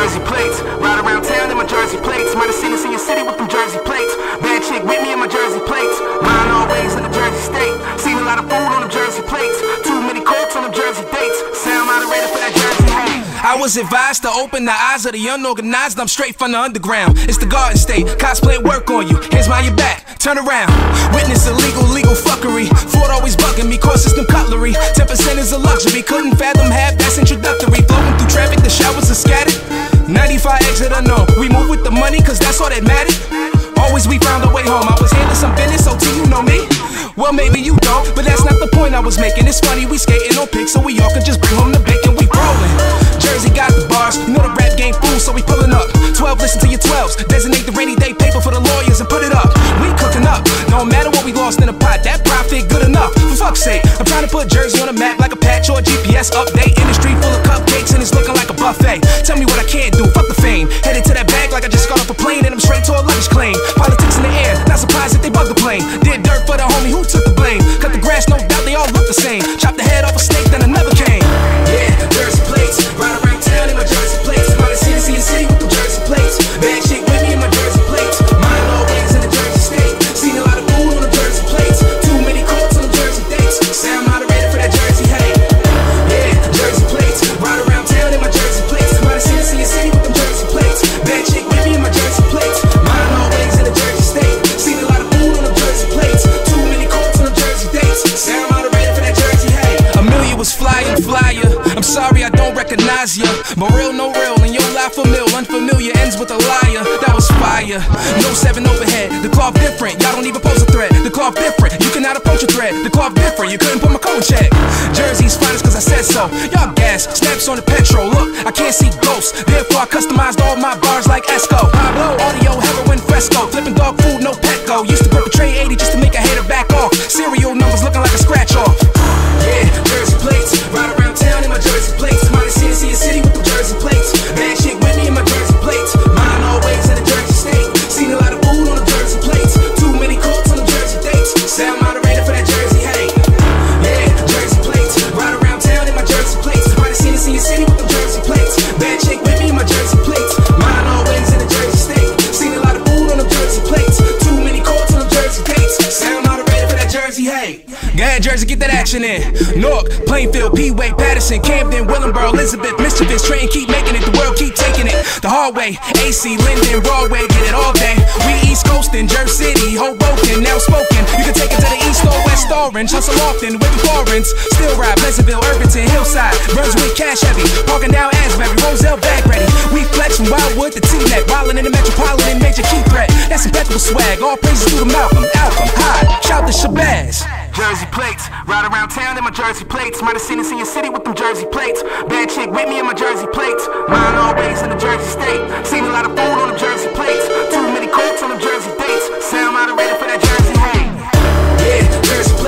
Jersey plates. Ride around town in my Jersey plates. Might have seen us in your city with them Jersey plates. Bad chick with me in my Jersey plates. Mine always in the Jersey state. Seen a lot of food on them Jersey plates. Too many coats on them Jersey dates. Sound moderated for that Jersey hate. I was advised to open the eyes of the unorganized. I'm straight from the underground. It's the Garden State. Cosplay work on you. Hands behind your back. Turn around. Witness illegal fuckery. Ford always bugging me. Core system cutlery. 10% is a luxury. Couldn't fathom half. That's introductory. Floating through traffic. The showers are scattered. 95 exit unknown. We move with the money, cause that's all that mattered. Always we found a way home. I was handling some business, OT, you know me. Well, maybe you don't, but that's not the point I was making. It's funny, we skating on pics, so we all can just bring home the bacon. We rollin'. Jersey got the bars, you know the rap game fool, so we pullin' up. 12, listen to your 12s. Designate the rainy day paper for the lawyers and put it up. We cooking up. No matter what we lost in the pot, that profit good enough. For fuck's sake, I'm trying to put Jersey on the map like a patch or a GPS update. Industry full of cupcakes and it's looking like a buffet. Tell me what I can't do, fuck the fame. Headed to that bag like I just got off a plane and I'm straight to a luggage claim. Politics in the air, not surprised if they bug the plane. Did dirt for the homie, who took the blame? Cut the grass, no doubt they all look the same. Chop the head off a snake, then another came. Yeah, Jersey plates, ride around town in my Jersey plates. Might have seen us in your city with them Jersey plates. Bad chick with me in my Jersey plates. Mine always in the Jersey state. Seen a lot of food on the Jersey plates. Too many coats on the Jersey dates. Sound moderated for that Jersey hate. Yeah, Jersey plates, ride around town in my Jersey plates. Might have seen us in your city with them Jersey plates. Bad chick with me in my Jersey plates. Mine always in the Jersey state. Seen a lot of food on the Jersey plates. Too many coats on the Jersey dates. Sound moderated for that Jersey hate. Amelia was flying flyer. I'm sorry I don't recognize ya, but real no real, and your life a mill. Unfamiliar ends with a liar. That was fire. No 7 overhead. The cloth different. Y'all don't even pose a threat. The cloth different. You cannot approach a threat. The cloth different. You couldn't put my code check. Jersey's finest cause I said so. Y'all gas. Snaps on the petrol. Look, I can't see ghosts. Therefore I customized all my bars like Esco. Pablo, audio, heroin, fresco. Flipping dog food, no Petco. Used to grip a tray 80 just to make a hater back off. Serial numbers looking like a scratch off. Yeah, Jersey plates. Ride around town in my Jersey plates. Might have seen us in your city with them Jersey plates. Bad shit with me in my Jersey plates. Mine always in the Jersey state. Seen a lot of food on the Jersey plates. Too many coats on the Jersey dates. Sound moderated for that Jersey hate. Yeah, Jersey plates. Ride around town in my Jersey plates. Might have seen us in your city with them Jersey plates. Bad chick with me in my Jersey plates. Mine always in the Jersey state. Seen a lot of food on the Jersey plates. Too many coats on the Jersey dates. Sound moderated for that Jersey hate. Go ahead, Jersey, get that action in. Newark, Plainfield, P-Way, Patterson, Camden, Willenboro, Elizabeth, Mischievous, Train, keep making it, the world keep taking it. The hard way, AC, Linden, Broadway, get it all day. We East Coastin', Jersey City, Hoboken, now spoken. You can take it to the East or West Orange, hustle often, with the Florence. Still ride, Pleasantville, Irvington, Hillside, Brunswick, cash heavy, parking down Asbury, Roselle, bag ready. We flex from Wildwood to T-Neck, wildin' in the metropolitan, major key threat. That's impeccable swag, all praises to the Malcolm, high, shout to Shabazz. Jersey plates, ride around town in my Jersey plates. Might have seen us in your city with them Jersey plates. Bad chick with me in my Jersey plates. Mine always in the Jersey state. Seen a lot of food on them Jersey plates. Too many coats on them Jersey dates. Sound moderated for that Jersey hate. Yeah, Jersey plates.